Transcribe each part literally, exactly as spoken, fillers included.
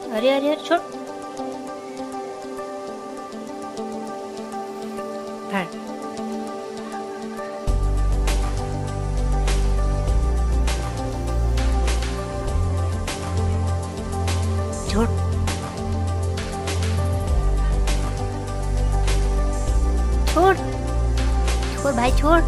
अरे अरे अरे छोड़। फाड़। छोड़ छोड़ छोड़ भाई छोड़।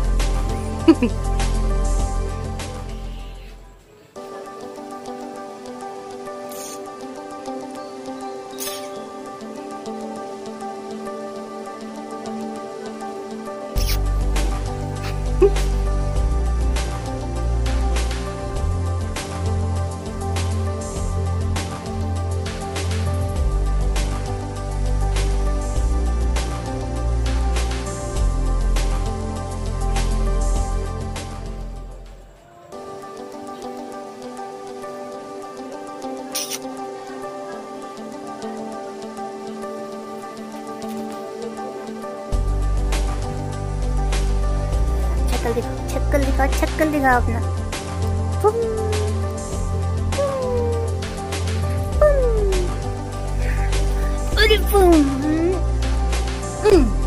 शक्ल दिखाओ, शक्ल दिखाओ, शक्ल दिखाओ अपना। पुम, पुम, पुम। अरे पुम।